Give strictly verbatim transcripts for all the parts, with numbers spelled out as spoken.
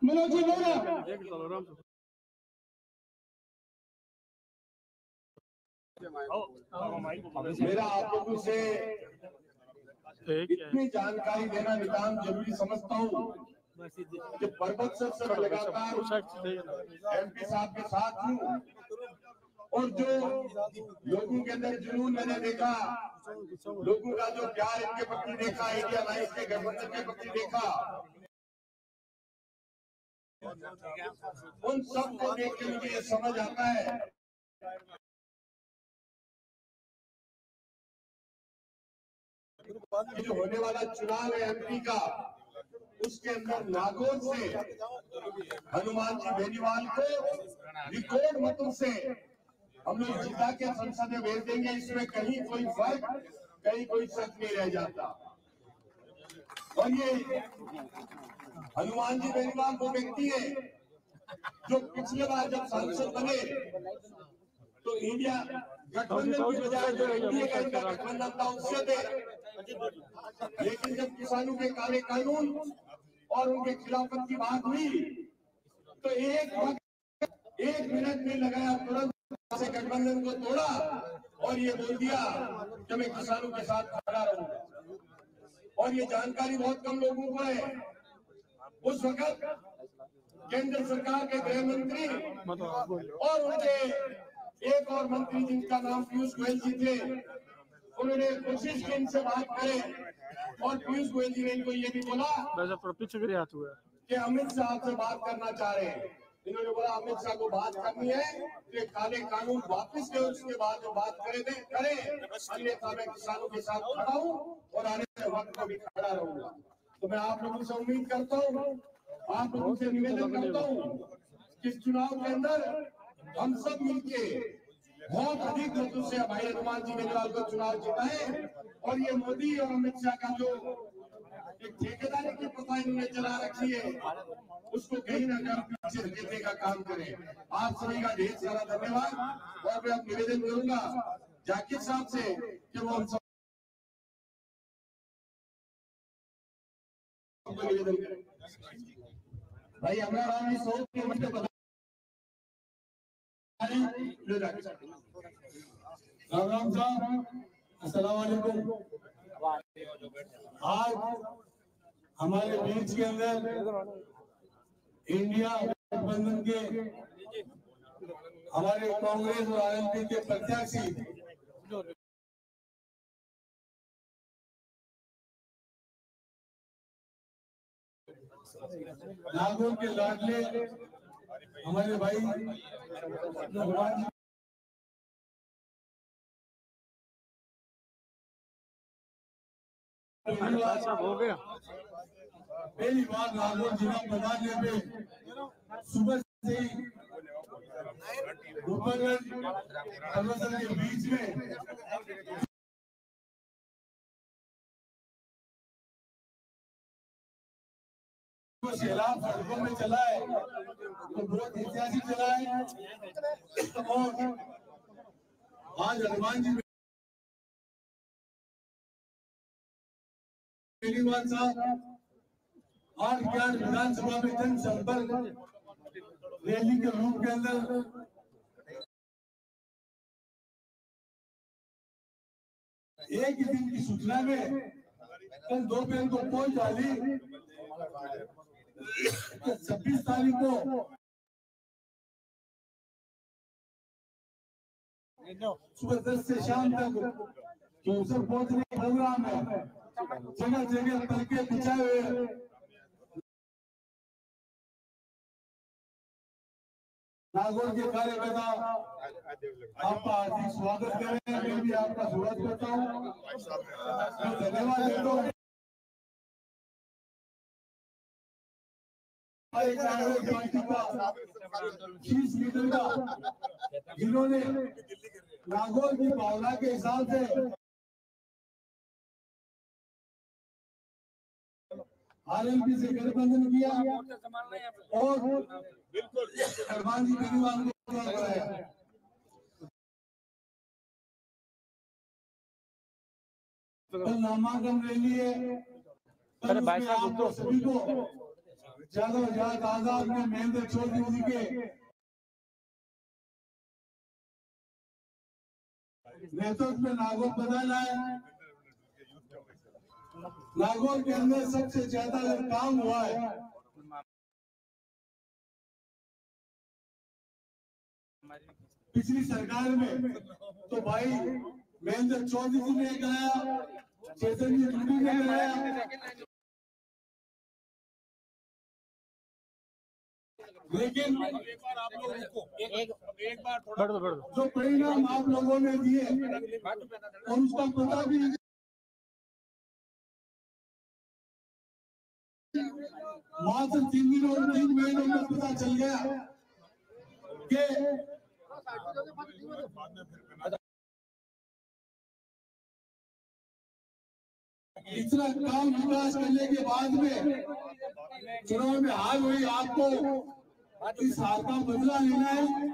मनोज जी बोलो। मेरा आप लोगों से इतनी जानकारी देना नितांत जरूरी समझता हूँ कि पर्वत से लगातार एमपी साहब के साथ हूँ और जो लोगों के अंदर जुनून मैंने देखा, लोगों का जो प्यार इनके प्रति देखा, इंडिया अलायंस के गठबंधन के प्रति देखा, उन सब को देख के मुझे ये समझ आता है कि जो होने वाला चुनाव है एमपी का, उसके अंदर नागौर से हनुमान जी बेनीवाल को रिकॉर्ड मतों से हम लोग जिता के संसद में भेज देंगे। इसमें कहीं कोई फर्क, कहीं कोई शक नहीं रह जाता। और ये हनुमान जी बेनीवाल वो व्यक्ति है जो पिछले बार जब सांसद बने तो इंडिया गठबंधन की बजाय जो एनडीए का इनका गठबंधन था उससे थे, लेकिन जब किसानों के काले कानून और उनके खिलाफत की बात हुई तो एक वक्त एक मिनट में लगाया, तुरंत से गठबंधन को तोड़ा और ये बोल दिया कि मैं किसानों के साथ खड़ा रहूंगा। और ये जानकारी बहुत कम लोगों को है। उस वक्त केंद्र सरकार के गृह मंत्री और उनके एक और मंत्री जिनका नाम पीयूष गोयल जी थे, उन्होंने कोशिश की इनसे बात करें और पीयूष गोयल जी ने इनको ये भी बोला कि अमित शाह से बात करना चाह रहे हैं। इन्होंने बोला अमित शाह को बात करनी है कि काले कानून वापस ले, उसके बाद जो बात करे दे करें, अन्यथा मैं किसानों के साथ खड़ा हूँ और आने वाले वक्त में भी खड़ा रहूंगा। तो मैं आप लोगों से उम्मीद करता हूँ, आप लोगों से निवेदन करता हूँ कि इस चुनाव के अंदर हम सब मिलके बहुत अधिक मतों से भाई हनुमान जी बेनीवाल को चुनाव जिताए और ये मोदी और अमित शाह का जो एक ठेकेदारी की प्रथा इन्होंने चला रखी है उसको कहीं ना कहीं पीछे धकेलने का काम करें। आप सभी का ढेर सारा धन्यवाद। और मैं अब निवेदन करूंगा जाकिर साहब से कि वो हम सब निवेदन करें। भाई हमारा राम सौ के मतलब राम राम साहब, अस्सलाम वालेकुम। आज हमारे बीच के अंदर इंडिया गठबंधन के हमारे कांग्रेस और आरएलपी के प्रत्याशी नागौर के लाडले हमारे भाई भगवान हो गया। पहली बार नागौर जिला प्रधान पे सुबह से ही अमृतसर के बीच में सैलाब सड़कों में चला है तो बहुत ऐतिहासिक चला है। और आज हनुमान जी बेनीवाल साहब आज ज्ञान विधानसभा में जनसंपर्क रैली के रूप के अंदर एक ही दिन की सूचना में कल दोपहर को पहुंच डाली। छब्बीस तारीख को सुबह दस से शाम तक चौसठ पहुंचने का प्रोग्राम है। जगह जगह तलके बिछाए हुए नागौर के कार्यकर्ता आपका हार्दिक स्वागत करें। मैं भी आपका स्वागत करता हूँ, धन्यवाद देता हूँ। कांग्रेस पार्टी का शीर्ष लीडर का जिन्होंने नागौर की भावना के हिसाब से आरएलपी से गठबंधन किया और हनुमान जी बेनीवाल को कराया। कल नामांकन रैली है, सभी को जादव जाट आजाद ने महेंद्र चौधरी जी के नेतृत्व में नागौर बदला है। नागौर के अंदर सबसे ज्यादा काम हुआ है पिछली सरकार में, तो भाई महेंद्र चौधरी जी ने कराया, चेतन जी टूडू ने कराया। लेकिन एक बार आप लोग रुको, एक, एक बार थोड़ा जो परिणाम आप लोगों ने दिए और उसका पता भी मात्र तीन दिन और तीन महीनों में पता चल गया कि इतना काम विकास करने के बाद में चुनाव में हार हुई, आपको इस हार का बदला लेना है।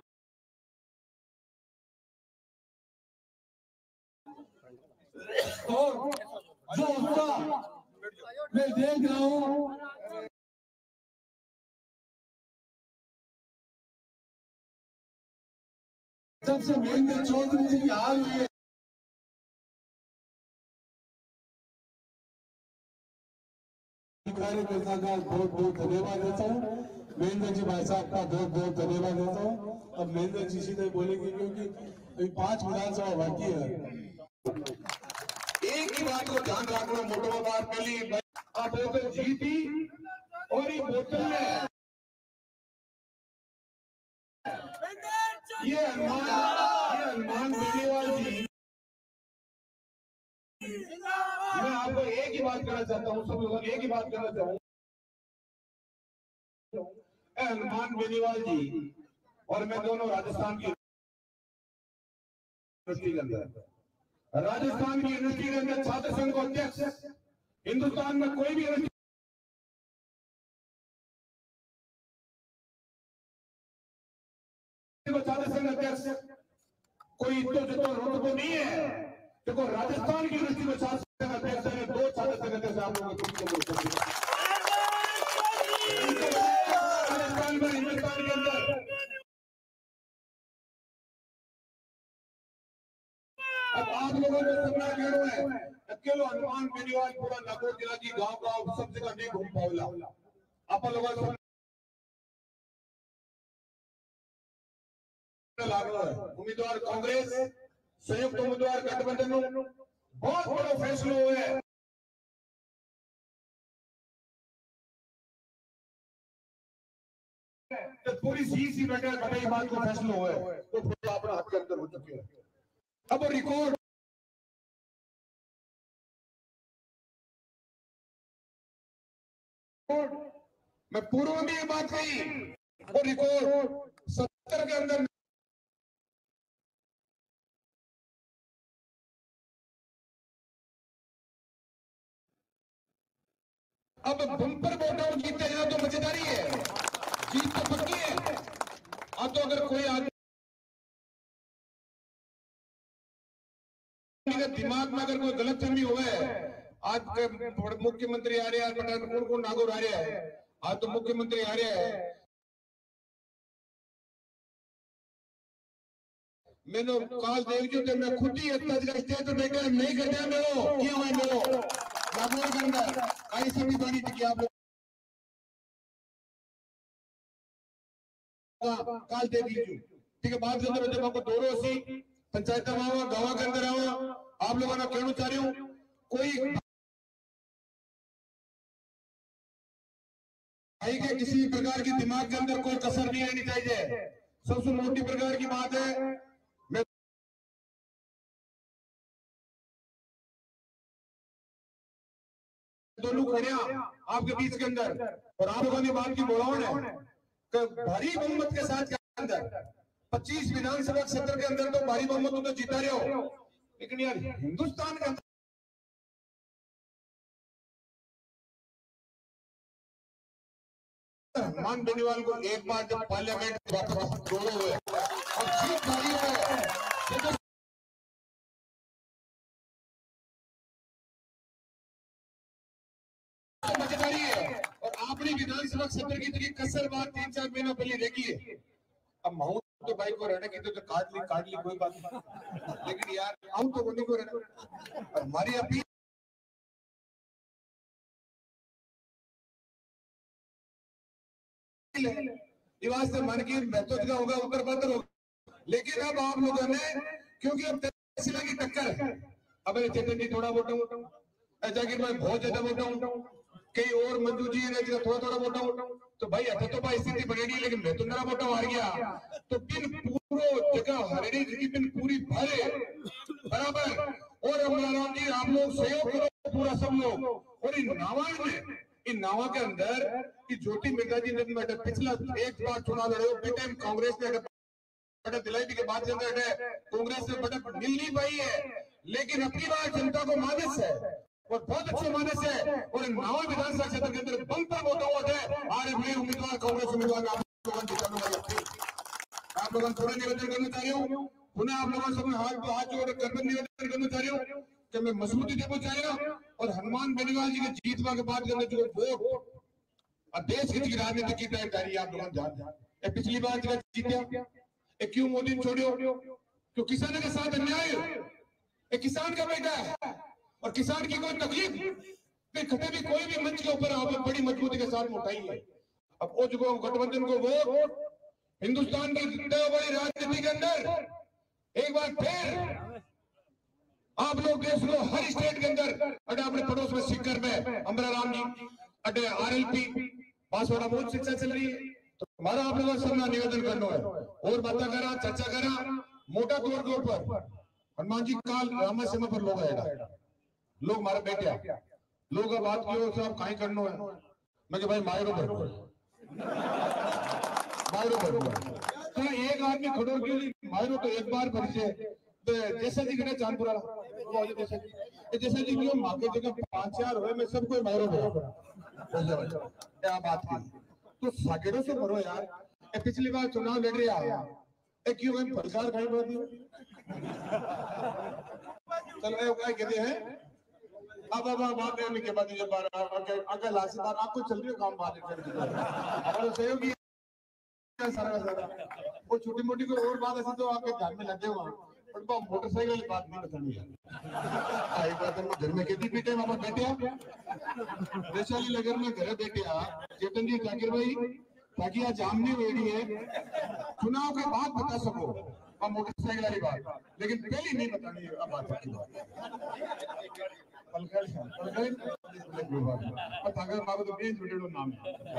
और जो उसका मैं देख रहा हूँ जब से महेंद्र चौधरी जी की हार हुई है, कार्यकर्ता का बहुत बहुत धन्यवाद देता हूँ। महेंद्र जी भाई साहब का बहुत बहुत धन्यवाद देता हूँ। अब महेंद्र जी सीधे बोलेंगे क्योंकि अभी पांच विधानसभा बाकी है। एक ही बात को ध्यान रखना, मोटो बात पहली आप बोतल जीती और ये बोतल में ये हनुमान ये हनुमान बेनीवाल जी, मैं आपको एक ही बात कहना चाहता हूँ, सब लोगों एक ही बात कहना चाहूँ, हनुमान बेनीवाल जी और मैं दोनों राजस्थान की यूनिवर्सिटी के अंदर राजस्थान की यूनिवर्सिटी के अंदर छात्र संघ को अध्यक्ष, हिंदुस्तान में कोई भी यूनिवर्सिटी को छात्र संघ अध्यक्ष कोई तो जो तो को नहीं है। देखो राजस्थान की यूनिवर्सिटी में छात्र संघ अध्यक्ष है, दो छात्र संघ अध्यक्ष आप लोगों को राजस्थान में हिंदुस्तान के अंदर अब आप लोगों को सपना कह रहे हैं अकेलो हनुमान बेनीवाल पूरा नागौर जिला की गांव गांव सब जगह नहीं घूम पावला। आप लोगों उम्मीदवार कांग्रेस संयुक्त उम्मीदवार गठबंधन बहुत बड़ा फैसला हुआ है। तो पूरी सी सी बैठे बड़ी बात को फैसला हुआ है, तो पूरा अपना हाथ के अंदर हो चुके हैं। अब रिकॉर्ड मैं पूर्व में ये बात कही और रिकॉर्ड सत्तर के अंदर अब बम्पर वोट जीते हैं तो मजेदारी है, जीत तो पक्की है। अब तो अगर कोई आदमी दिमाग में अगर कोई गलत फहमी हुआ है, आज मुख्यमंत्री आ रहे हैं, पठानकोट को नागौर आ रहा है, आज तो मुख्यमंत्री आ रहा है, मैंने काल देव जी तो मैं खुद ही इतना जगह स्टेज पे बैठे नहीं करते मेरे क्यों है मेरे नागौर के अंदर आई सभी बानी थी आप लोग काल देव जी ठीक है। बात करते जब आपको दोनों सी पंचायत में आओ गाँव के अंदर आओ, आप लोगों ने कहना चाह रही हूँ कोई भाई के किसी प्रकार की दिमाग के अंदर कोई कसर नहीं रहनी चाहिए। सबसे मोटी प्रकार की बात है, मैं दोनों खड़े आपके बीच के अंदर और आप लोगों ने बात की बोलावण है कि भारी बहुमत के साथ के अंदर पच्चीस विधानसभा क्षेत्र के अंदर तो भारी बहुमत तो जीता रहे हो, लेकिन यार हिंदुस्तान के अंदर हनुमान बेनीवाल को एक बार जब पार्लियामेंट वापस जोड़े हुए और सीट भारी है मजेदारी है और अपनी विधानसभा क्षेत्र की तो कसर बात तीन चार महीनों पहले देखी है। अब महू तो भाई को रहने की तो काट ली काट ली कोई बात नहीं, लेकिन यार हम तो को रहना हमारी अपील निवास से मन की महत्व का होगा उत्तर पत्र होगा। लेकिन अब आप लोगों ने क्योंकि अब तहसील की टक्कर है, अब चेतन जी थोड़ा वोटा वोटा जाकिर भाई बहुत ज्यादा वोटा कई और मंजू जी ने थोड़ा थोड़ा वोटा तो भाई अच्छा तो भाई स्थिति बनेगी, लेकिन मैं तो मेरा वोटा हार गया तो पिन पूरो जगह हरेड़ी की पिन पूरी भरे बराबर। और अमलाराम जी आप लोग सहयोग करो पूरा सब लोग। और इन नावा में इन नावा के अंदर कि ज्योति मिर्जा जी ने पिछला एक बार चुनाव लड़े टाइम कांग्रेस ने बढ़त दिलाई के बाद कांग्रेस से बढ़त मिल नहीं पाई है, लेकिन अपनी बार जनता को मानस है और बहुत अच्छे मानस है। और नावा विधानसभा क्षेत्र के अंदर बंपर वोट है आज मैं उम्मीदवार कांग्रेस उम्मीदवार आप लोगों थोड़ा निवेदन करना चाह रही हूँ, पुनः आप लोगों से हाथ हाथ जोड़ कर निवेदन करना चाह रही हूँ कि मैं मजबूती देना चाहिए। और हनुमान बेनीवाल जी के जीतवा के बाद जो वोट और देश हित की राजनीति की तैयारी आप लोगों ध्यान पिछली बार जगह जीते क्यों मोदी ने छोड़ियो क्यों किसानों के साथ अन्याय एक किसान का बेटा है और किसान की कोई तकलीफ कभी भी कोई भी मंच के ऊपर आप बड़ी मजबूती के साथ उठाई है। अब वो जो गठबंधन को वोट हिंदुस्तान की बड़ी राजनीति के अंदर एक बार फिर आप लोग देश को हर स्टेट के अंदर अड्डा अपने पड़ोस में सिक्कर में अमराराम जी अड्डे आर एल पी पासवाड़ा बहुत शिक्षा चल रही है तो हमारा आप लोगों से निवेदन करना है और बात करा चर्चा करा मोटा तौर के ऊपर हनुमान जी काल रामा सीमा पर लोग आएगा लोग हमारे बेटे लोग बात कियो साहब कहीं करना है मैं भाई मायरो बढ़ो मायरो बढ़ो तो एक आदमी खड़ो क्यों मायरो तो एक बार परिचय जैसा जी घटे चांदपुरा जैसा जी क्यों मांगे जगह पांच चार हुए मैं सबको मायरो बढ़ो क्या बात की तो साकेड़ों से भरो यार ए पिछली बार चुनाव लड़ रहा है ए क्यों हम प्रचार कहीं बढ़ दियो चल रहे हो क्या कहते हैं अब अब बात करने के बाद जब अगर अगर लास्ट बार आपको चल रही हो काम बात कर हमारा सहयोगी सारा सारा वो छोटी मोटी कोई और बात ऐसी तो आपके ध्यान में लगे हुआ और वो मोटरसाइकिल की बात नहीं बतानी है आई बात हम घर में कहती बेटे मामा बेटे वैशाली नगर में घर बेटे चेतन जी जाकिर भाई ताकि आज जाम नहीं हो रही है चुनाव के बाद बता सको और मोटरसाइकिल वाली बात, लेकिन पहले नहीं बतानी है अब बात की पलकल पलकल और तागर बाबू तो मेन जुड़े नाम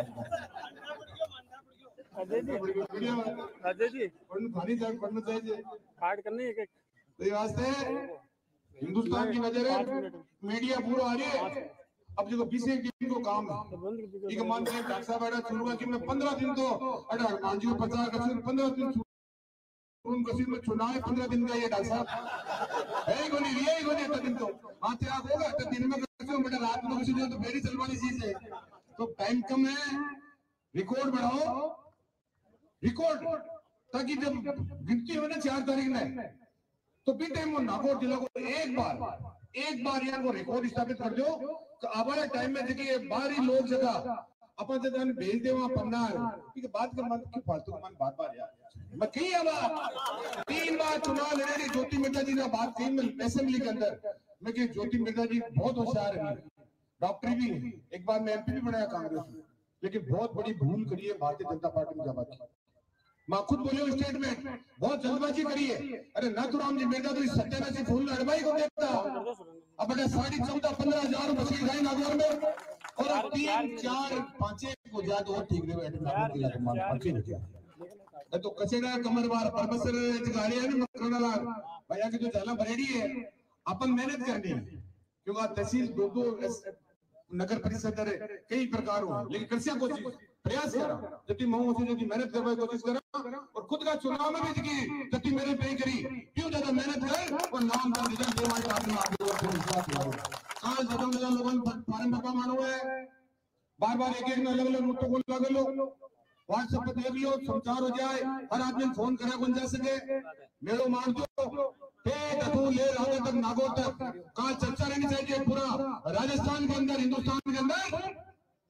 अजय जी पढ़ना चाहिए कार्ड करनी है तो वास्ते हिंदुस्तान की नजर है मीडिया पूरा आ रही है। अब जो बीस एक दिन को काम है एक मान के डॉक्टर साहब बैठा शुरू कि मैं पंद्रह दिन तो अरे हनुमान जी को पचास का पंद्रह दिन कसीर में चुनाव पंद्रह दिन का ये डॉक्टर साहब है को नहीं ये को नहीं दिन तो हाँ तेरा होगा तो दिन में बेटा रात में किसी तो मेरी चलवानी चीज है तो टाइम कम है रिकॉर्ड बढ़ाओ रिकॉर्ड ताकि जब गिनती हो ना चार तारीख में तो भी टाइम वो नागौर जिला को एक बार एक बार यार वो रिकॉर्ड स्थापित कर दो तो आवारा टाइम में देखिए बाहरी लोग जगह अपन जगह भेज दे वहां पन्ना ठीक बात का मन क्यों फालतू का मन बार बार यार मैं कही बार तीन बार चुनाव लड़े रही ज्योति मिर्जा जी ने बात की असेंबली के अंदर मैं कि ज्योति मिर्जा जी बहुत होशियार है डॉक्टरी भी एक बार मैं एमपी भी बनाया कांग्रेस में लेकिन बहुत बड़ी भूल करी है भारतीय जनता पार्टी में जब मां खुद बोले स्टेटमेंट बहुत जल्दबाजी करी है अरे ना तो राम जी मिर्जा तो इस सत्यानाशी फूल अड़बाई को देखता अब बेटा साढ़े चौदह पंद्रह हजार मशीन खाई नागौर में और तीन चार पांच को ज्यादा और ठीक रहे तो कचेड़ा कमर बार परबसर गाड़ी है ना मकराना भैया की जो जाला भरेड़ी है अपन मेहनत करनी है क्योंकि तहसील दो दो नगर परिषद कई प्रकार हो लेकिन कृषि कोशिश प्रयास करा जति महू से जति मेहनत करने की कोशिश करा और खुद का चुनाव में भी की जति मेरे पे करी क्यों ज्यादा मेहनत कर और नाम का रिजल्ट देवाई का आदमी आगे और विश्वास करो आज ज्यादा ज्यादा लोगों फार्म भरवा मानो है बार बार एक एक अलग अलग मुद्दों को लगा लो व्हाट्सएप पे देख लो समाचार हो जाए हर आदमी फोन करा बन जा सके मेरे मान दो ले राजा तक नागौर तक कहा चर्चा रहनी चाहिए पूरा राजस्थान के अंदर हिंदुस्तान के अंदर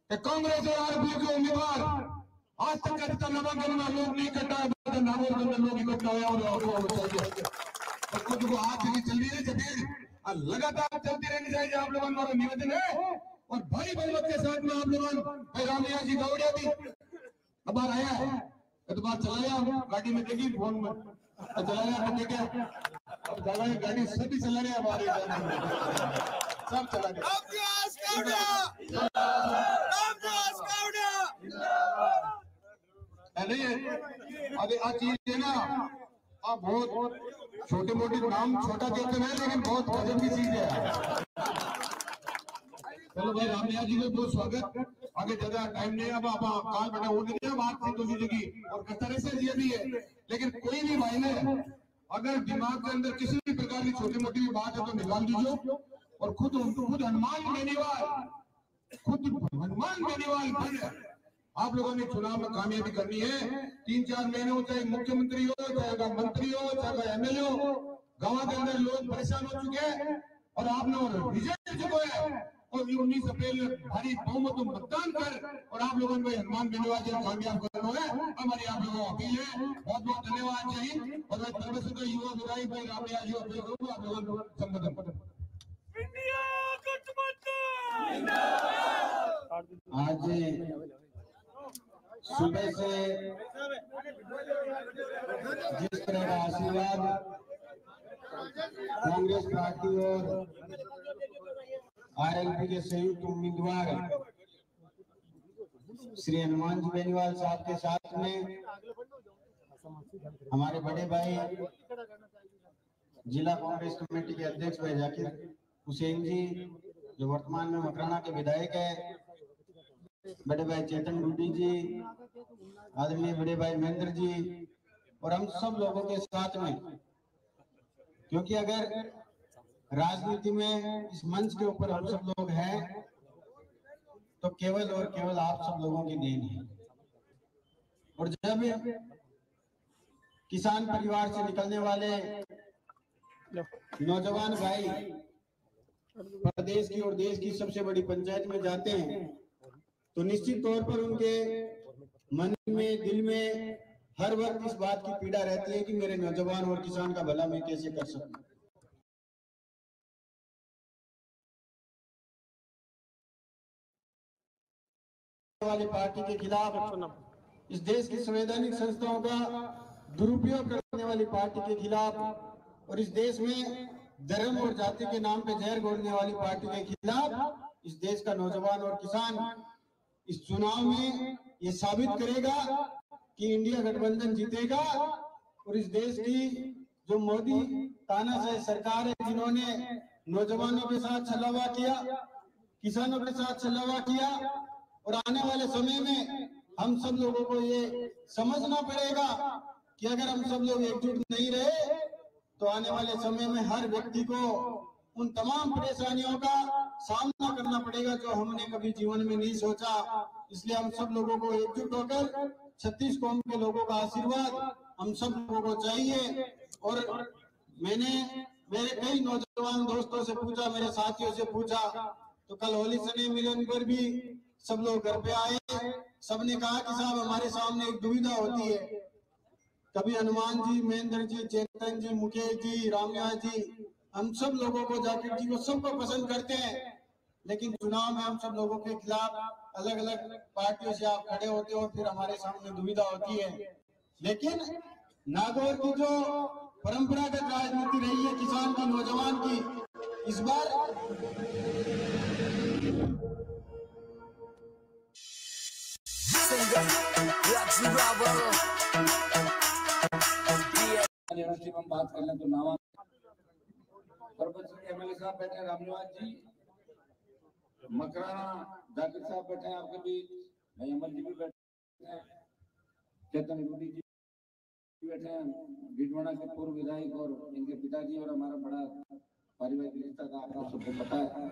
कि कांग्रेस और आरपीएफ के उम्मीदवार आज तक का जितना नामांकन में लोग नहीं इकट्ठा है, नागौर के अंदर लोग इकट्ठा हुए और चाहिए और कुछ को हाथ की चल रही है जब लगातार चलती रहनी चाहिए। आप लोगों का निवेदन है और भारी बहुमत के साथ में आप लोग रामैया जी गौड़िया भी अब बार आया है तो बार चलाया गाड़ी में देखी फोन में चलाया तो देखा अब चलाया गाड़ी सभी चला रहे हमारे सब चला गया। नहीं अरे आ चीज है ना आप बहुत छोटे मोटे नाम छोटा कहते हैं लेकिन बहुत गजब की चीज है। चलो भाई रामैया जी को बहुत स्वागत। आगे ज्यादा टाइम नहीं अब आप काल बेटा उठ गया बात थी दूसरी जगह और किस तरह से ये भी है लेकिन कोई भी भाई ने अगर दिमाग के अंदर किसी भी प्रकार की छोटी मोटी भी बात है तो निकाल दीजिए और खुद खुद हनुमान बेनीवाल खुद हनुमान बेनीवाल बन आप लोगों ने चुनाव में कामयाबी करनी है। तीन चार महीने हो चाहे मुख्यमंत्री हो चाहे मंत्री हो चाहे एमएलए हो गांव के अंदर लोग परेशान हो चुके हैं और आपने विजय चुके हैं और उन्नीस अप्रैल भारी बहुमत मतदान कर और आप लोगों को हनुमान बेनीवाल जी कामयाब करना है हमारी आप लोगों को अपील है। बहुत बहुत धन्यवाद जय हिंद और मैं तरफ से युवा विधायक भाई रामैया जी अपील करूंगा आप लोगों को संबोधन। आज सुबह से जिस तरह का आशीर्वाद कांग्रेस पार्टी और आरएलपी के संयुक्त उम्मीदवार श्री हनुमान जी बेनीवाल साहब के साथ में हमारे बड़े भाई जिला कांग्रेस कमेटी के अध्यक्ष भाई जाकिर हुसैन जी जो वर्तमान में मकराना के विधायक है, बड़े भाई चेतन डूडी जी, आदरणीय बड़े भाई महेंद्र जी और हम सब लोगों के साथ में, क्योंकि अगर राजनीति में इस मंच के ऊपर हम सब लोग हैं तो केवल और केवल आप सब लोगों की देन है। और जब किसान परिवार से निकलने वाले नौजवान भाई प्रदेश की और देश की सबसे बड़ी पंचायत में जाते हैं तो निश्चित तौर पर उनके मन में दिल में हर वक्त इस बात की पीड़ा रहती है कि मेरे नौजवान और किसान का भला मैं कैसे कर सकूं। वाली पार्टी के खिलाफ, इस देश की संवैधानिक संस्थाओं का दुरुपयोग करने वाली पार्टी के खिलाफ और इस देश में धर्म और जाति के नाम पे जहर घोलने वाली पार्टी के खिलाफ इस देश का नौजवान और किसान इस चुनाव में ये साबित करेगा कि इंडिया गठबंधन जीतेगा और इस देश की जो मोदी तानाशाही सरकार है जिन्होंने नौजवानों के साथ छलावा किया, किसानों के साथ छलावा किया और आने वाले समय में हम सब लोगों को ये समझना पड़ेगा कि अगर हम सब लोग एकजुट नहीं रहे तो आने वाले समय में हर व्यक्ति को उन तमाम परेशानियों का सामना करना पड़ेगा जो हमने कभी जीवन में नहीं सोचा। इसलिए हम सब लोगों को एकजुट होकर छत्तीस कौम के लोगों का आशीर्वाद हम सब लोगों को चाहिए। और मैंने मेरे कई नौजवान दोस्तों से पूछा, मेरे साथियों से पूछा, तो कल होली सने मिलन पर भी सब लोग घर पे आए, सबने कहा कि साहब हमारे सामने एक दुविधा होती है, कभी हनुमान जी, महेंद्र जी, चेतन जी, मुकेश जी, रामैया जी, हम सब लोगों को जाकिर जी को सबको पसंद करते हैं, लेकिन चुनाव में हम सब लोगों के खिलाफ अलग अलग पार्टियों से आप खड़े होते हो, फिर हमारे सामने दुविधा होती है। लेकिन नागौर की जो परंपरागत राजनीति रही है किसान की, नौजवान की, इस बार हम बात कर लें तो नावा एमएलए साहब बैठे हैं, रामनिवास जी, मकराना जाकिर साहब बैठे हैं आपके बीच, भाई अमर जी भी बैठे हैं, चेतन डूडी जी बैठे हैं, भिटवाड़ा के पूर्व विधायक और इनके पिताजी और हमारा बड़ा पारिवारिक रिश्ता था, आप सबको पता है।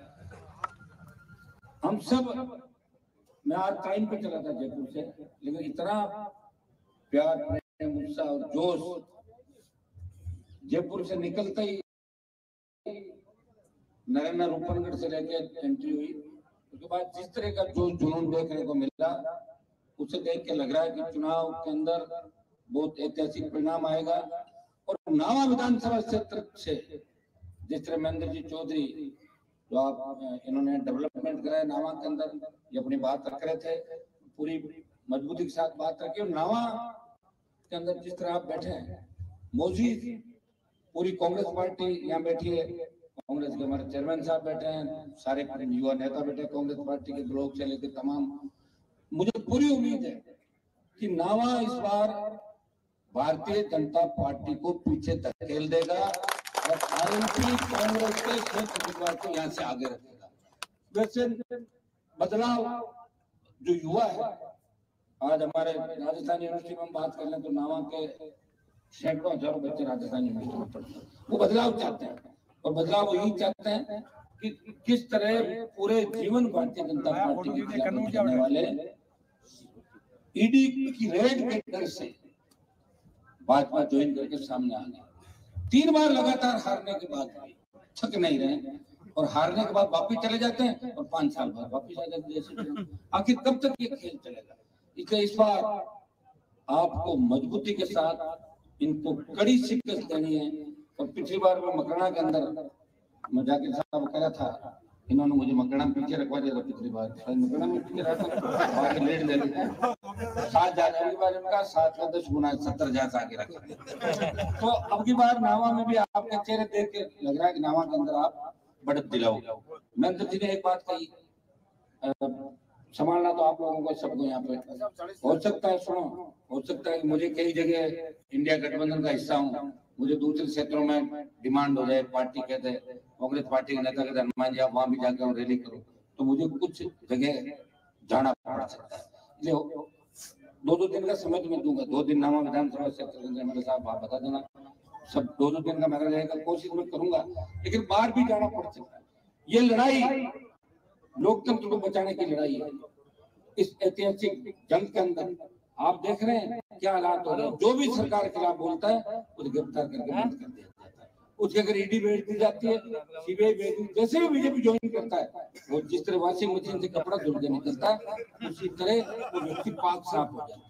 हम सब, मैं आज टाइम पे चला था जयपुर से, लेकिन इतना प्यार, प्रेम, उत्साह और जोश जयपुर से निकलते ही नरेंद्र रूपनगढ़ से लेकर एंट्री हुई उसके बाद जिस तरह का जो जुनून देखने को मिला, उसे देख के लग रहा है कि चुनाव के अंदर बहुत ऐतिहासिक परिणाम आएगा। और नावा विधानसभा क्षेत्र से जिस तरह महेंद्र जी चौधरी जो आप इन्होंने डेवलपमेंट कराया नावा के अंदर, ये अपनी बात रख रहे थे, पूरी मजबूती के साथ बात रखी। और नावा के अंदर जिस तरह आप बैठे हैं, मौजी पूरी कांग्रेस पार्टी यहाँ बैठी है, कांग्रेस के हमारे चेयरमैन साहब बैठे हैं, सारे युवा नेता बैठे हैं कांग्रेस पार्टी के, ब्लॉक से लेकर तमाम। मुझे पूरी उम्मीद है कि नावा इस बार भारतीय जनता पार्टी को पीछे धकेल देगा और आरएनपी कांग्रेस के क्षेत्र उम्मीदवार को यहाँ से आगे रखेगा। वैसे बदलाव जो युवा है, आज हमारे राजस्थान यूनिवर्सिटी में हम बात कर लें तो नावा के सैकड़ों हजारों बच्चे राजस्थान यूनिवर्सिटी में पढ़ते हैं, वो बदलाव चाहते हैं। और बदलाव यही चाहते हैं कि किस तरह पूरे जीवन भारतीय जनता पार्टी के खिलाफ करने वाले ईडी की रेड के डर से भाजपा ज्वाइन करके सामने आ गए। तीन बार लगातार हारने के बाद भी थक नहीं रहे और हारने के बाद वापिस चले जाते हैं और पांच साल बाद वापिस आ जाते हैं जैसे। आखिर कब तक ये खेल चलेगा? इसलिए इस बार आपको मजबूती के साथ इनको कड़ी शिकस्त देनी है। और पिछली बार मैं मकराना के अंदर मैं जाकिर साहब कहा था, इन्होंने मुझे मकराना में पीछे रखवा दिया था पिछली बार, मकराना में पीछे रखा लेट ले लिया सात हजार अगली बार इनका सात का दस गुना सत्तर हजार आगे रखा। तो अब की बार नावा में भी आपके चेहरे देख के लग रहा है कि नावा के अंदर आप बढ़त दिलाओगे। महेंद्र जी ने एक बात कही, संभालना तो आप लोगों को सबको यहाँ पे हो सकता है, सुनो हो सकता है कि मुझे कई जगह इंडिया गठबंधन का हिस्सा हूँ, मुझे दूसरे क्षेत्रों में डिमांड हो जाए, पार्टी कहते हैं कांग्रेस पार्टी के नेता कहते हनुमान जी आप वहां भी जाकर रैली करो, तो मुझे कुछ जगह जाना पड़ सकता है। इसलिए दो दो दिन का समय तो मैं दूंगा, दो दिन नामा विधानसभा क्षेत्र मेरे साहब आप बता देना, सब दो दो दिन का मेरा रहेगा, कोशिश मैं करूंगा, लेकिन बाहर भी जाना पड़ सकता है। ये लड़ाई लोकतंत्र को बचाने की लड़ाई है। इस ऐतिहासिक जंग के अंदर आप देख रहे हैं क्या हालात हो रहे हैं। जो भी सरकार के खिलाफ बोलता है उसे गिरफ्तार करके बंद कर दिया जाता है, उसकी अगर ईडी भेज दी जाती है, सीबीआई भेज दी, जैसे भी बीजेपी ज्वाइन करता है वो जिस तरह वॉशिंग मशीन से कपड़ा धुल के निकलता है उसी तरह वो व्यक्ति पाक साफ हो जाता है।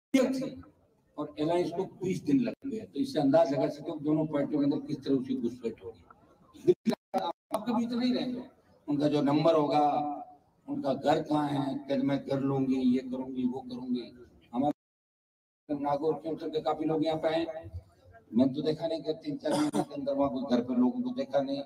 थी और अलायंस को बीस दिन लग गए। तो इससे अंदाज लगा सकते हो दोनों पार्टियों के अंदर किस तरह उसकी घुसपैठ होगी। आपके बीच नहीं रहेंगे, उनका जो नंबर होगा, उनका घर कहाँ है, कल मैं कर लूंगी, ये करूंगी, वो करूंगी। हमारे नागौर क्षेत्र के काफी लोग यहाँ पे आए, मैं तो देखा नहीं कि तीन चार महीने के अंदर वहां घर पे लोगों को देखा नहीं,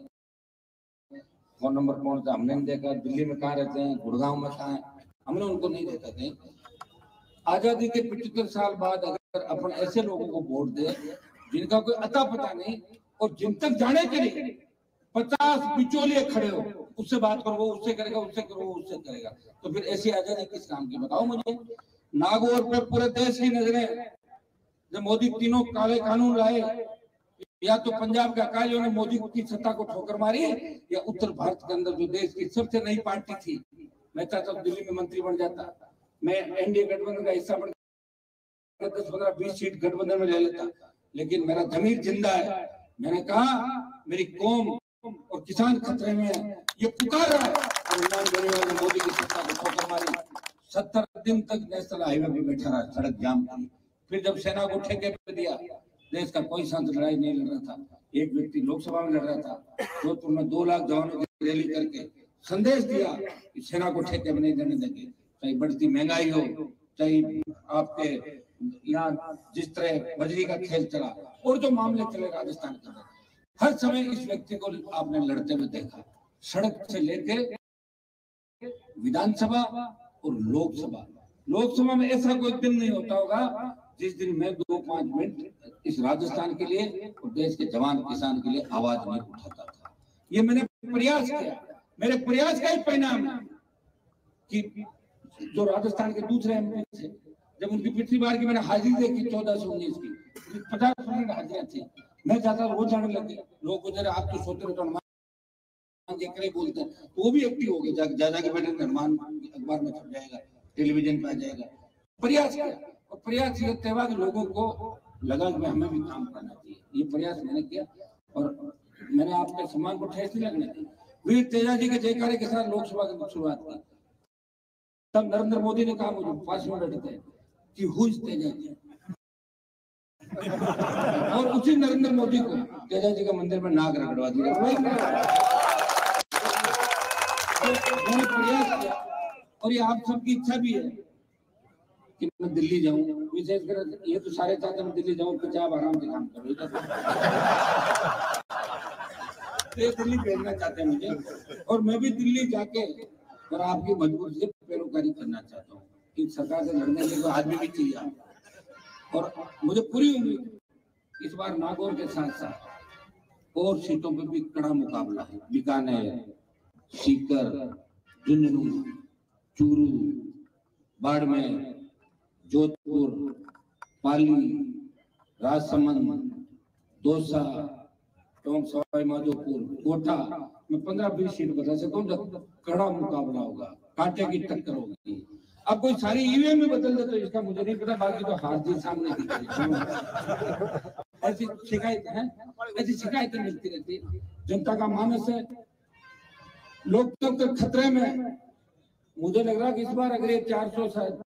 फोन नंबर कौन था हमने नहीं देखा, दिल्ली में कहाँ रहते हैं, गुड़गांव में कहाँ है, हमने उनको नहीं देखा कहीं। आजादी के पचहत्तर साल बाद अगर अपन ऐसे लोगों को वोट दे जिनका कोई अता पता नहीं और जिन तक जाने के लिए पचास बिचौलिए खड़े हो, उससे बात करो, वो उससे करेगा, उससे करो, वो उससे करेगा, तो फिर ऐसी आजादी किस काम की बताओ मुझे। नागौर पे पूरे देश की नजरें, जब मोदी तीनों काले कानून लाए, या तो पंजाब के अकालियों ने मोदी की सत्ता को ठोकर मारी, या उत्तर भारत के अंदर जो देश की सबसे नई पार्टी थी, मैं चाहता हूँ दिल्ली में मंत्री बन जाता, मैं एनडीए गठबंधन का हिस्सा बन दस पंद्रह बीस सीट गठबंधन में ले लेता, लेकिन मेरा जमीर जिंदा है। मैंने कहा मेरी कौम और किसान खतरे में है, ये पुकार रहा है और मोदी की सत्ता को ठोकर मारी। सत्तर दिन तक नेशनल हाईवे पे बैठा रहा, सड़क जाम की। फिर जब सेना को ठेके पे दिया, देश का कोई सांसद लड़ाई नहीं लड़ रहा था, एक व्यक्ति लोकसभा में लड़ रहा था, जोधपुर में दो लाख जवानों की रैली करके संदेश दिया कि सेना को ठेके में नहीं देने देंगे, चाहे बढ़ती महंगाई हो, चाहे आपके यहाँ जिस तरह बजरी का खेल चला और जो मामले चले राजस्थान के अंदर, हर समय इस व्यक्ति को आपने लड़ते हुए देखा, सड़क से लेके विधानसभा और लोकसभा। लोकसभा में ऐसा कोई दिन नहीं होता होगा जिस दिन मैं दो पांच मिनट इस राजस्थान के लिए और देश के जवान किसान के लिए आवाज नहीं उठाता था। ये मैंने प्रयास किया, मेरे प्रयास का ही परिणाम है कि जो राजस्थान के दूसरे एमपी थे, जब उनकी पिछली बार की मैंने हाजिरी देखी चौदह सौ उन्नीस की, पचास परसेंट हाजिरियां थी, मैं जाता वो जाने लगे, लोग गुजरे आप तो सोते रहे तो हनुमान बोलते हैं, तो वो भी एक्टिव हो गए, जा जाके बैठे हनुमान अखबार में छप जाएगा, टेलीविजन पे आ जाएगा। प्रयास किया और प्रयास करते हुए लोगों को लगा कि हमें भी काम करना चाहिए, ये प्रयास मैंने किया और मैंने आपके सम्मान को ठेस नहीं लगने दी। वीर तेजा जी के जयकारे के साथ लोकसभा की शुरुआत की, तब नरेंद्र मोदी ने कहा मुझे पास में बैठे थे कि हु इज तेजा जी, और उसी नरेंद्र मोदी को तेजा जी के मंदिर में नाग रगड़वा दिया। मैंने प्रयास किया और ये आप सबकी इच्छा भी है कि मैं दिल्ली जाऊं, विशेषकर ये तो सारे चाहते मैं दिल्ली जाऊं, कुछ आप आराम से काम करो, तो दिल्ली भेजना चाहते हैं मुझे, और मैं भी दिल्ली जाके और आपकी मजबूरी से पैरोकारी करना चाहता हूँ कि सरकार से लड़ने के लिए आदमी भी चाहिए, और मुझे पूरी उम्मीद इस बार नागौर के साथ साथ और सीटों पर भी कड़ा मुकाबला है। बीकानेर, सीकर, झुंझुनू, चूरू, बाड़मेर, जोधपुर, पाली, राजसमंद, दौसा, टोंक, सवाई माधोपुर, कोटा, मैं पंद्रह बीस सीट बता सकता हूँ, कड़ा मुकाबला होगा, कांटे की टक्कर होगी। अब कोई सारी ईवीएम में बदल दे तो इसका मुझे नहीं पता, बाकी तो हार जीत सामने दिख रही। ऐसी शिकायत है, ऐसी शिकायतें मिलती रहती है। जनता का मानस है, लोकतंत्र खतरे में। मुझे लग रहा है कि इस बार अगर ये चार सौ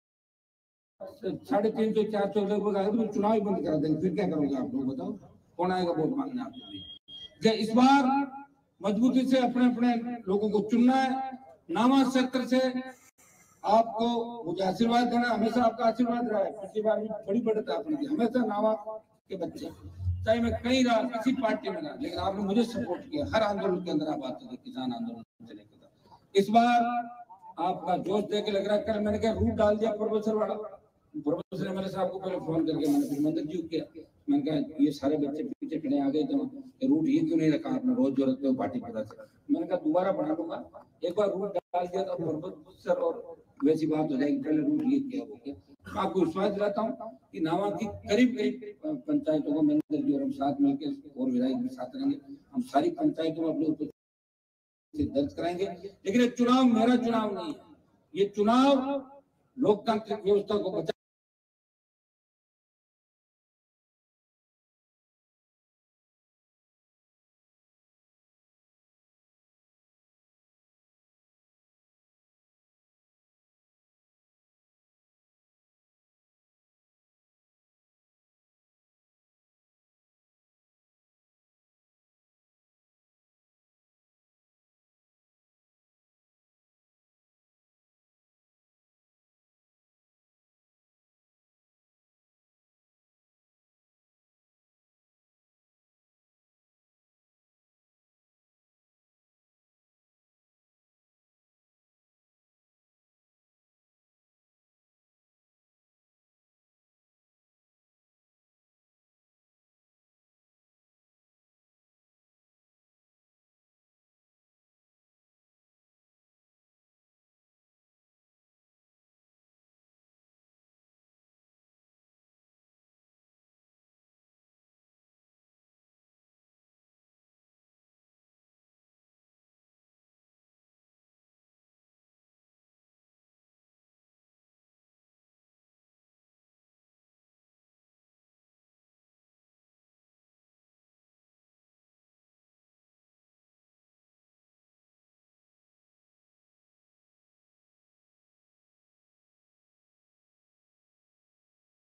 साढ़े तीन सौ चार सौ लगभग आए तो चुनाव ही बंद कर देंगे, फिर क्या करोगे आप लोग बताओ, कौन आएगा वोट मांगने आपको भी। इस बार मजबूती से अपने अपने लोगों को चुनना है। नामा सेक्टर से आपको मुझे आशीर्वाद देना, हमेशा आपका आशीर्वाद रहा है, पिछली बार भी बड़ी बढ़त आपने दी, हमेशा नामा के बच्चे, चाहे मैं कहीं रहा, किसी पार्टी में रहा, लेकिन आपने मुझे सपोर्ट किया, हर आंदोलन के अंदर आप आते थे, किसान आंदोलन से लेकर। इस बार आपका जोश देख के लग रहा है, कल मैंने क्या रूट डाल दिया प्रोफेसर वाला, प्रोफेसर एमएलए साहब को पहले फोन करके मैंने फिर मंदिर जी किया, मैंने कहा ये सारे बच्चे पीछे खड़े आ गए, तो रूट ये क्यों नहीं रखा आपने, रोज जो रखते हो पार्टी पता से। मैंने कहा दोबारा बढ़ा लूंगा, एक बार रूट डाल दिया तो प्रोफेसर और वैसी बात हो जाएगी, पहले रूट ये किया वो किया। मैं आपको विश्वास दिलाता हूँ कि नावा की करीब करीब पंचायतों को मंदिर जी और हम साथ मिलकर और विधायक भी साथ रहेंगे, हम सारी पंचायतों में अपने ऊपर दर्ज कराएंगे। लेकिन ये चुनाव मेरा चुनाव नहीं है, ये चुनाव लोकतांत्रिक व्यवस्था को बचा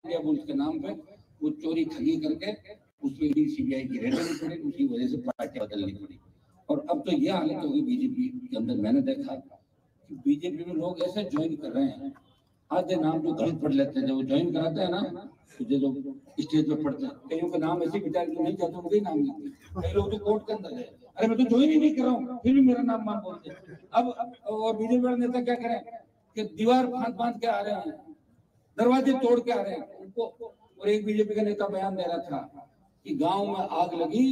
इंडिया बुल्स के नाम पे वो चोरी ठगी करके उसमें भी सीबीआई की रेड लेनी पड़ी, उसी वजह से पार्टी बदलनी पड़ी। और अब तो यह हालत होगी बीजेपी के अंदर। मैंने देखा कि बीजेपी में लोग ऐसे ज्वाइन कर रहे हैं, आधे नाम जो गलत पढ़ लेते हैं, जब वो ज्वाइन कराते हैं ना, तो जो स्टेज पे पढ़ते हैं, कईयों का नाम ऐसे विचार जो नहीं जाते उनके नाम लिखते, कई लोग तो कोर्ट के अंदर है, अरे मैं तो ज्वाइन ही नहीं कर रहा हूँ, फिर भी मेरा नाम मान बोलते हैं। अब और बीजेपी वाले नेता क्या करें कि दीवार फांद फांद के आ रहे हैं, दरवाजे तोड़ के आ रहे हैं उनको। और एक बीजेपी का नेता बयान दे रहा था कि गांव में आग लगी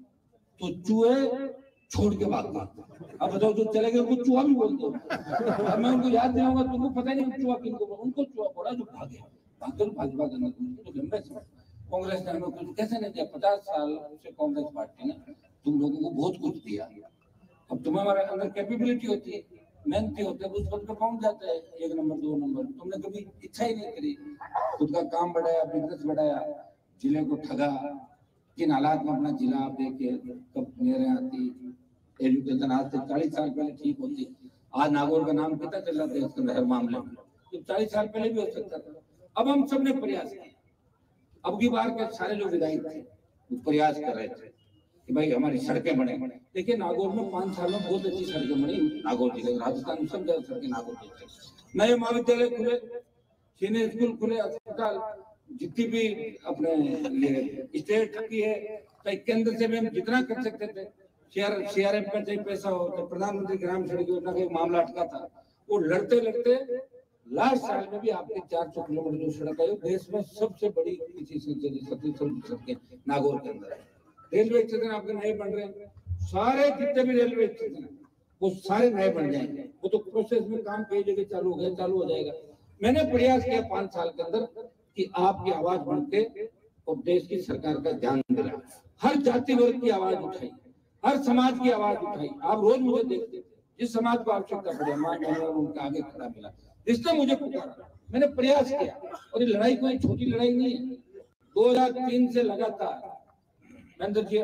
तो चूहे छोड़ के भाग गए। अब बताओ जो चले गए उनको चूहा भी बोलते हो। अब मैं उनको याद नहीं होगा, तुमको पता नहीं चूहा किनको, उनको चूहा बोला जो भागे भागते भाजपा करने तो लंबे समय कांग्रेस ने हमें कुछ कैसे नहीं दिया। पचास साल से कांग्रेस पार्टी ने तुम लोगों को बहुत कुछ दिया। अब तुम्हारे अंदर कैपेबिलिटी होती है, मेहनती होते हैं, उस पद पे पहुंच जाते हैं, एक नंबर दो नंबर। तुमने कभी इच्छा ही नहीं करी, खुद का काम बढ़ाया, बिजनेस बढ़ाया, जिले को ठगा। किन हालात में अपना जिला आप देखिए, कब मेरे आती एजुकेशन आज से चालीस साल पहले ठीक होती। आज नागौर का नाम कितना चल रहा था इसके हर मामले में, तो चालीस साल पहले भी हो सकता था। अब हम सबने प्रयास किया। अब की बार के सारे जो विधायक थे वो प्रयास कर रहे थे कि भाई हमारी सड़कें बने। देखिए नागौर में पांच साल में बहुत अच्छी सड़कें बनी। नागौर जिले राजस्थान में सब जगह सड़कें नागौर जिले, नए महाविद्यालय खुले, सीनियर स्कूल खुले, अस्पताल, जितनी भी अपने ये स्टेट की है, चाहे केंद्र से भी हम जितना कर सकते थे, सीआर सीआरएफ का चाहे पैसा हो, तो प्रधानमंत्री ग्राम सड़क योजना का एक मामला अटका था, वो लड़ते लड़ते लास्ट साल में भी आपके चार सौ किलोमीटर जो सड़क है देश में सबसे बड़ी किसी सड़कें नागौर के अंदर है। रेलवे स्टेशन आपके नए बन रहे हैं, सारे जितने भी रेलवे स्टेशन वो सारे नए बन जाएंगे। वो तो प्रोसेस में काम कई जगह चालू हो गया, चालू हो जाएगा। मैंने प्रयास किया पांच साल के अंदर कि आपकी आवाज बन के और देश की सरकार का ध्यान दिला, हर जाति वर्ग की आवाज उठाई, हर समाज की आवाज उठाई। आप रोज मुझे देखते थे, जिस समाज को आवश्यकता पड़े मैंने उनके आगे खड़ा मिला, जिसने मुझे पुकारा, मैंने प्रयास किया। और ये लड़ाई कोई छोटी लड़ाई नहीं है। दो हजार तीन से लगातार महेंद्र जी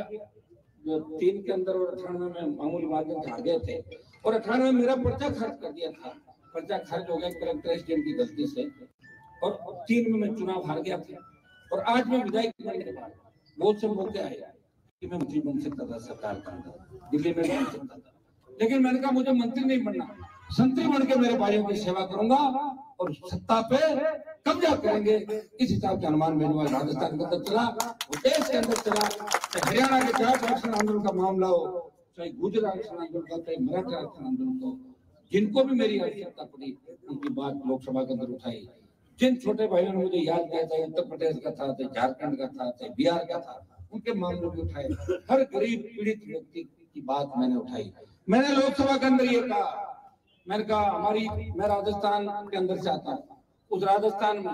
जो तीन के अंदर और अठानवे में मामूली माध्यम से हार गए थे, और अठानवे में मेरा पर्चा खर्च कर दिया था, पर्चा खर्च हो गया कलेक्टर एसडीएम की गलती से, और तीन में मैं चुनाव हार गया था। और आज मैं विधायक बनने के बाद बहुत से मौके आए कि मैं मंत्री बन सकता था सरकार के अंदर, दिल्ली में बन सकता था, लेकिन मैंने कहा मुझे मंत्री नहीं बनना, संतरी बन के मेरे भाइयों की सेवा करूंगा और सत्ता पे कब्जा करेंगे। इस हिसाब से हनुमान बेनीवाल राजस्थान के अंदर चला, देश के अंदर चला, चाहे हरियाणा के जाट आरक्षण आंदोलन का मामला हो, चाहे गुजरात आरक्षण आंदोलन का, चाहे मराठा आरक्षण आंदोलन हो, जिनको भी मेरी आवश्यकता पड़ी उनकी बात लोकसभा के अंदर उठाई। जिन छोटे भाइयों ने मुझे याद किया, चाहे उत्तर प्रदेश का था, चाहे झारखंड का था, चाहे बिहार का था, उनके मामलों भी उठाए। हर गरीब पीड़ित व्यक्ति की बात मैंने उठाई। मैंने लोकसभा के अंदर ये कहा, मैंने कहा हमारी, मैं राजस्थान के अंदर से आता हूँ, उस राजस्थान में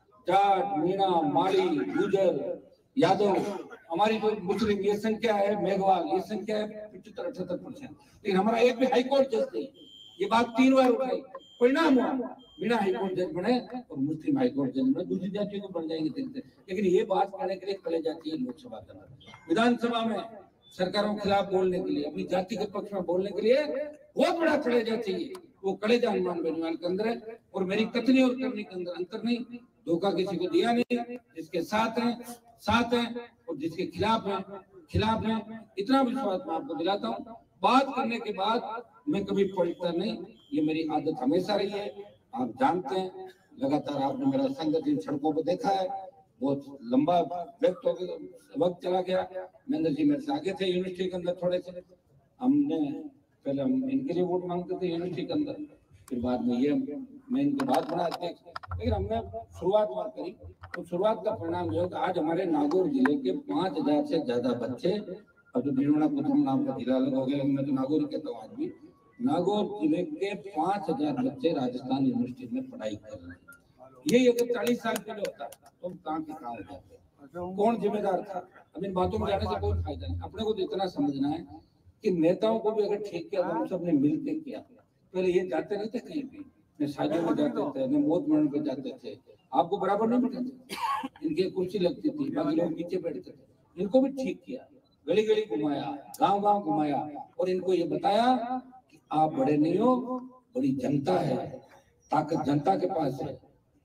जाट, मीणा, माली, गुजर, यादव, हमारी जो मुस्लिम ये संख्या है, मेघवाल ये संख्या है पचहत्तर अठहत्तर परसेंट, लेकिन हमारा एक भी हाईकोर्ट जज नहीं। ये बात तीन बार उठाई, परिणाम हुआ मीणा हाईकोर्ट जज बने और मुस्लिम हाईकोर्ट जज बने, दूसरी जातियों को बन जाएंगे देखते। लेकिन ये बात करने के लिए खड़े जाती है लोकसभा के अंदर, विधानसभा में सरकारों के खिलाफ बोलने के लिए, अपनी जाति के पक्ष में बोलने के लिए बहुत बड़ा कलेजा चाहिए। वो कलेजा हनुमान बेनीवाल के अंदर है, और मेरी कथनी और करने के अंदर अंतर नहीं। धोखा किसी को दिया नहीं, जिसके साथ है साथ है और जिसके खिलाफ है खिलाफ है। इतना विश्वास मैं आपको दिलाता हूँ। बात करने के बाद मैं कभी पलटता नहीं, ये मेरी आदत हमेशा रही है। आप जानते हैं, लगातार आपने मेरा संगत इन सड़कों पर देखा है, बहुत लंबा वक्त हो गया, वक्त चला गया। महेंद्र जी मेरे से आगे थे यूनिवर्सिटी के अंदर थोड़े से, हमने पहले हम इनके लिए वोट मांगते थे यूनिवर्सिटी के अंदर, फिर बाद में ये मैं इनके बाद बना अध्यक्ष, लेकिन हमने शुरुआत बात करी तो शुरुआत का परिणाम जो है कि आज हमारे नागौर जिले के पांच हजार से ज्यादा बच्चे, अब तो भीलवाड़ा प्रथम नाम का जिला अलग हो गया, मैं तो नागौर ही कहता हूँ आज भी, नागौर जिले के पांच हजार बच्चे राजस्थान यूनिवर्सिटी में पढ़ाई कर रहे हैं। ये अगर चालीस साल पहले होता तो हम कहाँ के कहाँ हो जाते, कौन जिम्मेदार था? अब इन बातों में जाने से कोई फायदा नहीं। अपने को तो इतना समझना है कि नेताओं को भी अगर ठीक किया तो हम सब ने मिलकर किया। पहले ये जाते नहीं थे कहीं भी, न शादियों में जाते थे, न मौत मरण पे जाते थे, आपको बराबर नहीं बैठाते, इनकी कुर्सी लगती थी, बाकी लोग नीचे बैठते थे। इनको भी ठीक किया, गली गली घुमाया, गांव गांव घुमाया, और इनको ये बताया कि आप बड़े नहीं हो, बड़ी जनता है, ताकत जनता के पास है,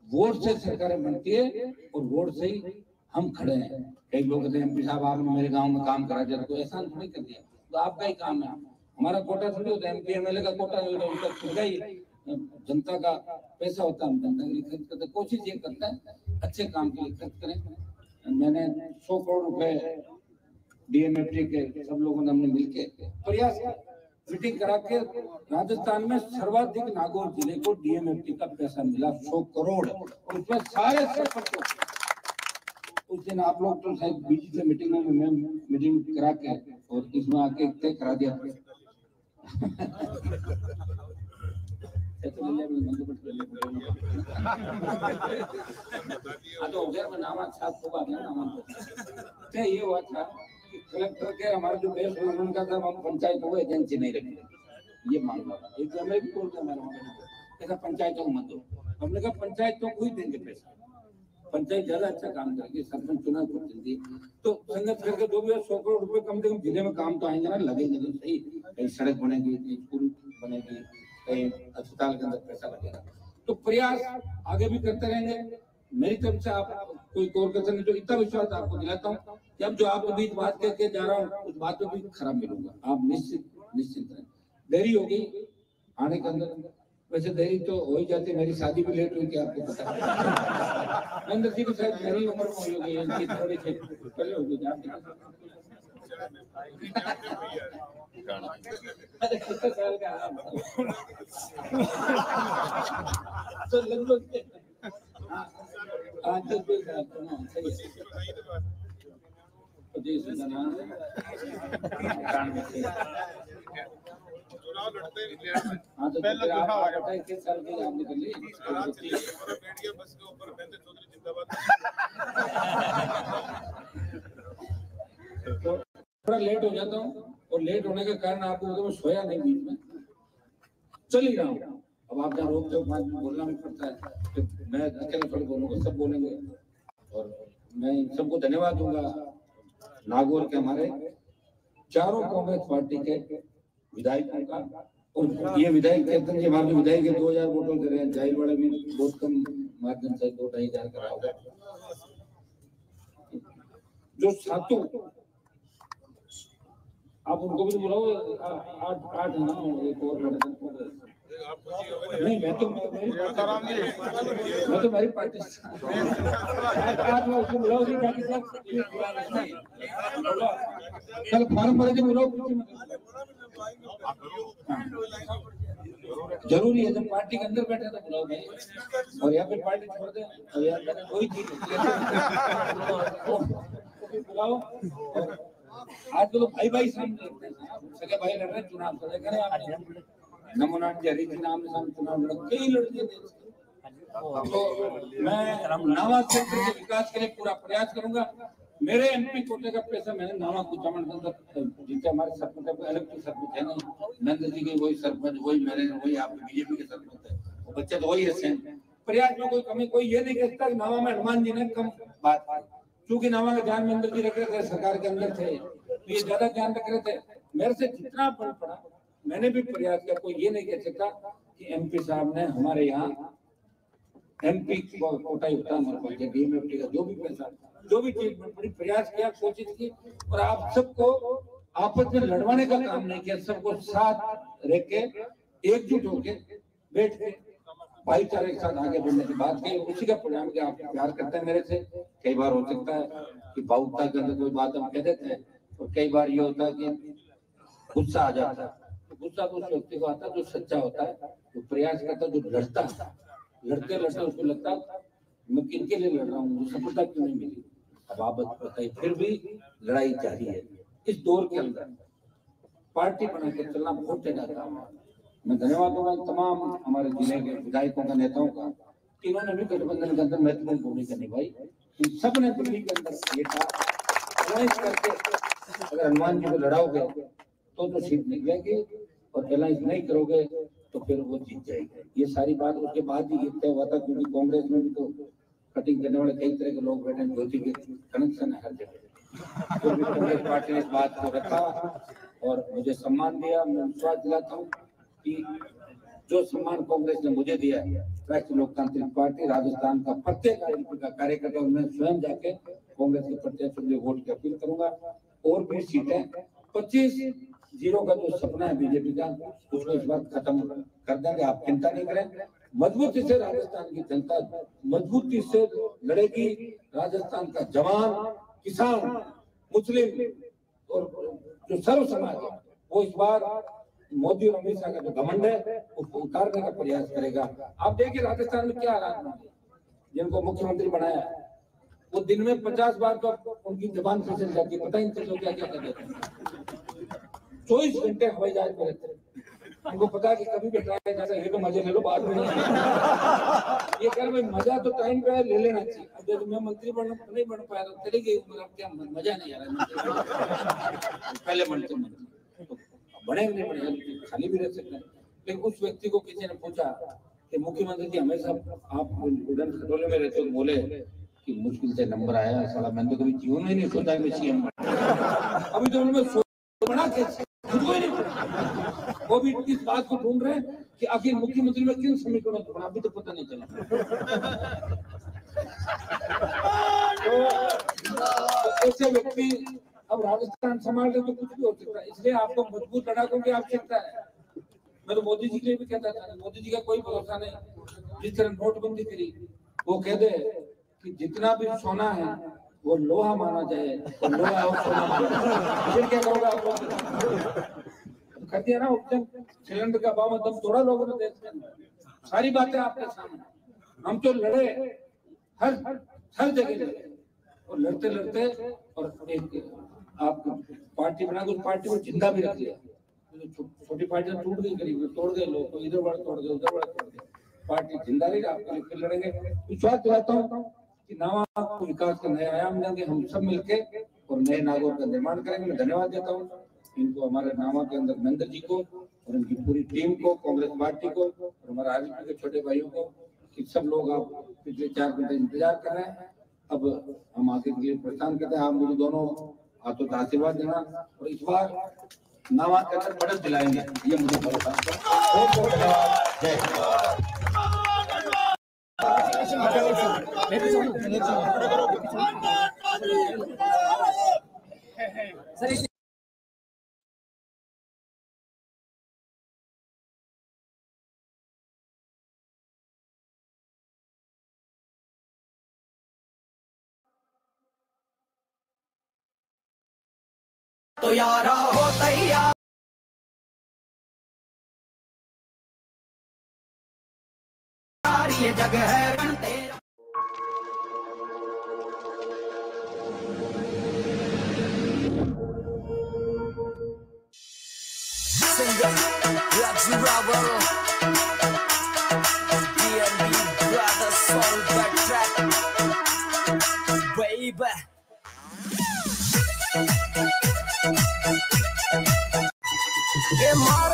वोट से सरकारें बनती है और वोट से ही हम खड़े हैं। कई लोग कहते हैं एमपी साहब आपने मेरे गांव में काम करा दिया, तो एहसान थोड़ी कर दिया, तो आपका ही काम है। हमारा कोटा थोड़ी होता है, एमपी एमएलए का कोटा उनका खुद का ही जनता का पैसा होता है, हम जनता के लिए खर्च करते हैं। कोशिश ये करता है अच्छे काम के लिए खर्च करें। मैंने सौ करोड़ रुपए डीएमएफटी के सब लोगों ने हमने मिलके प्रयास किया, मीटिंग करा के राजस्थान में सर्वाधिक नागौर जिले को डीएमएफटी का पैसा मिला सौ करोड़, और उसमें सारे सरपंच को उस दिन आप लोग तो शायद बीच से मीटिंगों में मैं मीटिंग करा के और इसमें आके तय करा दिया। तो ये हुआ था कि कलेक्टर के हमारे जो बेस उनका था हम पंचायत को एजेंसी नहीं रखेंगे, ये मांगा। एक जगह भी बोलते हमारे ऐसा पंचायतों को मत दो, हमने कहा पंचायतों को ही देंगे पैसा, पंचायत ज्यादा अच्छा काम करेगी, सरपंच चुनाव को जल्दी तो संगत करके दो भी सौ करोड़ रुपए कम से कम जिले में काम तो आएंगे ना, लगेंगे तो सही। कहीं सड़क बनेगी, कहीं स्कूल बनेगी, कहीं अस्पताल के अंदर पैसा लगेगा, तो प्रयास आगे भी करते रहेंगे। मेरी तरफ से आप कोई कोर कसर नहीं, तो इतना विश्वास आपको दिलाता हूँ कि अब जो आपके बीच बात करके जा रहा हूँ उस बात पे भी खराब मिलूंगा, आप निश्चित निश्चित रहें। देरी हो गई आने के अंदर, वैसे देरी तो हो ही जाती, मेरी शादी भी लेट हुई क्या आपको पता है? अंदर जी को शायद मेरी उम्र में हो गई, इनकी थोड़ी सी पहले हो गई आप अरे कितने साल का तो लगभग आज तक पच्चीस चुनाव लड़ते हाँ तो फिर आप बताइए किस साल की आपने कर ली? बस के ऊपर महेंद्र चौधरी जिंदाबाद। तो थोड़ा लेट हो जाता हूँ और लेट होने के कारण आपको तो मैं सोया नहीं बीच में, चल ही रहा हूँ। अब आप जहाँ रोक टोक बोलना भी पड़ता है, तो मैं अकेले थोड़ी बोलूंगा, सब बोलेंगे। और मैं सबको धन्यवाद दूंगा नागौर के हमारे चारों कांग्रेस पार्टी के विधायकों का। और ये विधायक कहते हैं कि हमारे विधायक के दो हजार वोटों दे रहे हैं, जाहिर वाले भी बहुत कम माध्यम से दो ढाई हजार करा होगा। जो सातों आप उनको भी बुलाओ, आठ आठ ना एक और नहीं, मैं तो मैं तो मेरी पार्टी आठ में उसको बुलाओ, कल फॉर्म भरे थे बुलाओ, जरूरी है जब पार्टी के अंदर बैठे तो बुलाओ भाई, और यहाँ पे पार्टी छोड़ दे और यहाँ कोई चीज बुलाओ। आज तो भाई भाई सामने सगे भाई लड़ रहे चुनाव तो देख रहे आप, नमोनाथ जरी के नाम से चुनाव लड़ कई लड़के थे। तो मैं नावा क्षेत्र के विकास के लिए पूरा प्रयास करूंगा। मेरे एमपी कोटे का पैसा मैंने नावा कुचामन के अंदर जितने हमारे सरपंच अलग तो सरपंच है नहीं, नंद जी के वही सरपंच, वही मेरे वही आप बीजेपी के सरपंच है, वो बच्चे तो वही है सेम। प्रयास में कोई कमी, कोई ये नहीं कहता कि नावा में हनुमान जी ने कम बात की, क्योंकि नावा के ध्यान में अंदर जी रख रहे थे, सरकार के अंदर थे तो ये ज्यादा ध्यान रख रहे थे। मेरे से जितना बल पड़ा मैंने भी प्रयास किया। कोई ये नहीं कह सकता कि एमपी साहब ने हमारे यहाँ एमपी कोटा ही होता हमारे पास डीएमएफटी का जो भी पैसा जो भी चीज बड़ी प्रयास किया, कोशिश की, और आप सबको आपस में लड़वाने का काम नहीं किया, सबको साथ रह के एकजुट होके बैठ के भाईचारे के साथ आगे बढ़ने की बात की। उसी का परिणाम कि आप प्यार करते हैं मेरे से। कई बार हो सकता है कि भावुकता के अंदर कोई बात हम कह देते हैं, और कई बार ये होता है कि गुस्सा आ जाता है। गुस्सा तो उस व्यक्ति को आता है जो सच्चा होता है, जो प्रयास करता है, जो लड़ता है। लड़ते लड़ते उसको लगता है मैं किनके लिए लड़ रहा हूँ, मुझे सफलता क्यों नहीं मिली। अब आप बताइए, फिर भी लड़ाई जारी है। इस दौर के अंदर पार्टी बना के चलना बहुत टेढ़ा काम है। मैं धन्यवाद दूंगा तमाम हमारे जिले के विधायकों का, नेताओं का, इन्होंने भी गठबंधन के अंदर महत्वपूर्ण भूमिका निभाई। इन सब ने दिल्ली के अंदर ये कहा करके अगर हनुमान जी को लड़ाओगे तो तो सीट निकलेगी, और अलायंस नहीं करोगे तो फिर वो जीत जाएगी। ये सारी बात उसके बाद ही तय हुआ था, क्योंकि कांग्रेस में भी तो कटिंग करने वाले कई तरह के लोग बैठे हैं, ज्योति के कनेक्शन है हर जगह। तो कांग्रेस पार्टी ने इस बात को रखा और मुझे सम्मान दिया। मैं विश्वास दिलाता हूँ कि जो सम्मान कांग्रेस ने मुझे दिया राष्ट्रीय लोकतांत्रिक पार्टी राजस्थान का प्रत्येक एमपी का कार्यकर्ता और मैं स्वयं जाके कांग्रेस के प्रत्याशी के वोट की अपील करूंगा। और भी सीटें पच्चीस जीरो का जो सपना है बीजेपी का उसको इस बार खत्म कर देंगे, आप चिंता नहीं करें। मजबूती से राजस्थान की जनता मजबूती से लड़ेगी। राजस्थान का जवान, किसान, मुस्लिम और जो सर्व समाज है वो इस बार मोदी और अमित शाह का जो घमंड है उसको उतारने का प्रयास करेगा। आप देखिए राजस्थान में क्या हालात है, जिनको मुख्यमंत्री बनाया वो दिन में पचास बार तो उनकी जबान फिसल जाती है, पता ही नहीं चलता क्या क्या कर देते हैं। चौबीस घंटे हवाई जहाज में रहते हैं, उनको पता है कि कभी भी ट्राई जाता है, ये तो मजे ले लो बाद में नहीं। ये कह भाई मजा तो टाइम पे ले लेना चाहिए। अब जब मैं मंत्री बन नहीं बन पाया तो चली गई, मतलब क्या मजा नहीं आ रहा। पहले मंत्री मंत्री बड़े नहीं बड़े खाली भी रह सकते हैं। लेकिन उस व्यक्ति को किसी ने पूछा कि मुख्यमंत्री जी हमेशा आप उड़न खटोले में रहते हो, बोले कि मुश्किल से नंबर आया साला, मैंने तो कभी जीवन में नहीं सोचा कि सीएम अभी तो उन्होंने बना कैसे मुझको ही नहीं पता। वो भी इस बात को ढूंढ रहे हैं कि आखिर मुख्यमंत्री में किन समीकरणों को अभी तो पता नहीं चला। तो ऐसे व्यक्ति अब राजस्थान संभाल रहे तो कुछ भी हो सकता है, इसलिए आपको मजबूत लड़ाकों की आवश्यकता है। मैं तो मोदी जी के लिए भी कहता था, मोदी जी का कोई भरोसा नहीं। जिस तरह नोटबंदी करी वो कह दे कि जितना भी सोना है वो लोहा माना जाए और लोहा और सोना माना जाए, फिर क्या कहोगे आप लोग? कर दिया ना ऑप्शन, सिलेंडर का भाव दम थोड़ा लोगों ने देश के अंदर, सारी बातें आपके सामने। हम तो लड़े हर हर जगह लड़े और लड़ते लड़ते और एक आप पार्टी बना के उस पार्टी को जिंदा भी रख लिया। छोटी पार्टी टूट गई, करीब तोड़ गए लोग, इधर बड़ा तोड़ गए उधर बड़ा तोड़ गए, पार्टी जिंदा रही। आपके लिए फिर लड़ेंगे। विश्वास दिलाता हूँ कि नावा को विकास का नया आयाम देंगे हम सब मिलके और नए नागौर का निर्माण करेंगे। मैं धन्यवाद देता हूँ इनको, हमारे नावा के अंदर महेंद्र जी को और उनकी पूरी टीम को, कांग्रेस पार्टी को और हमारे आरजेडी के छोटे भाइयों को कि सब लोग आप पिछले चार घंटे इंतजार कर रहे हैं। अब हम आगे के लिए प्रस्थान करते हैं। आप मुझे दोनों हाथों का आशीर्वाद देना और इस बार नावा के अंदर बढ़त दिलाएंगे, ये मुझे भरोसा है। बहुत बहुत धन्यवाद। जय तो यारा हो तैयार, ये जगह है रण तेरा। Singer, Raji Rawal, D N B Brothers, Soul Backtrack, baby. ये